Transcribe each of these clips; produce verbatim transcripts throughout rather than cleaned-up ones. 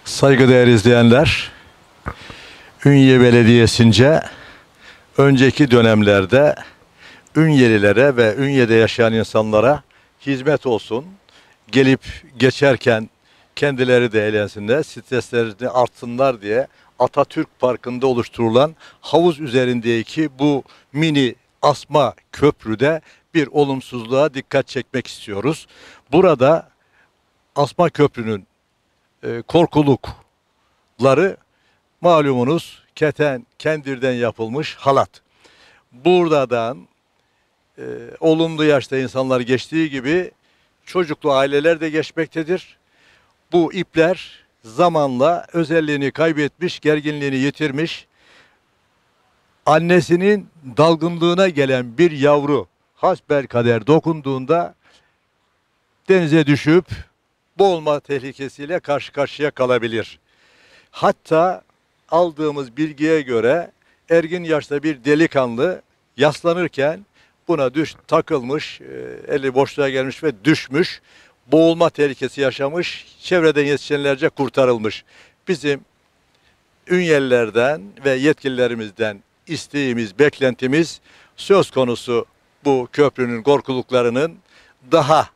Saygıdeğer izleyenler, Ünye Belediyesi'nce önceki dönemlerde Ünyelilere ve Ünye'de yaşayan insanlara hizmet olsun, gelip geçerken kendileri de eğlensinler, streslerini artsınlar diye Atatürk Parkı'nda oluşturulan havuz üzerindeki bu mini asma köprüde bir olumsuzluğa dikkat çekmek istiyoruz. Burada asma köprünün e, korkulukları malumunuz keten, kendirden yapılmış halat. Buradan e, olumlu yaşta insanlar geçtiği gibi çocuklu aileler de geçmektedir. Bu ipler zamanla özelliğini kaybetmiş, gerginliğini yitirmiş, annesinin dalgınlığına gelen bir yavru hasbelkader dokunduğunda denize düşüp boğulma tehlikesiyle karşı karşıya kalabilir. Hatta aldığımız bilgiye göre ergin yaşta bir delikanlı yaslanırken buna düş takılmış, eli boşluğa gelmiş ve düşmüş. Boğulma tehlikesi yaşamış, çevreden yetişenlerce kurtarılmış. Bizim Ünyelilerden ve yetkililerimizden isteğimiz, beklentimiz söz konusu bu köprünün korkuluklarının daha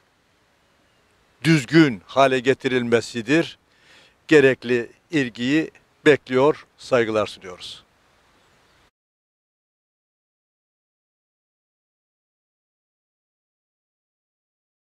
düzgün hale getirilmesidir. Gerekli ilgiyi bekliyor, saygılar sunuyoruz.